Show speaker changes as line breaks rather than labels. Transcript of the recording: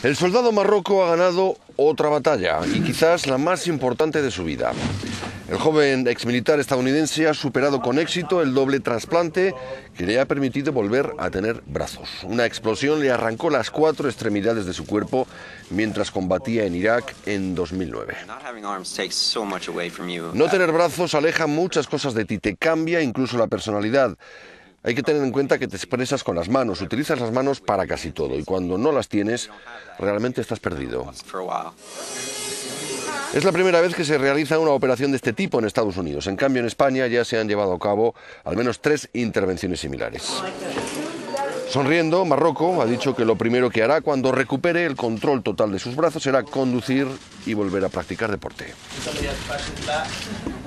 El soldado marroco ha ganado otra batalla y quizás la más importante de su vida. El joven exmilitar estadounidense ha superado con éxito el doble trasplante que le ha permitido volver a tener brazos. Una explosión le arrancó las 4 extremidades de su cuerpo mientras combatía en Irak en 2009. No tener brazos aleja muchas cosas de ti, te cambia incluso la personalidad. Hay que tener en cuenta que te expresas con las manos, utilizas las manos para casi todo y cuando no las tienes, realmente estás perdido. Es la primera vez que se realiza una operación de este tipo en Estados Unidos. En cambio, en España ya se han llevado a cabo al menos 3 intervenciones similares. Sonriendo, Marroco ha dicho que lo primero que hará cuando recupere el control total de sus brazos será conducir y volver a practicar deporte.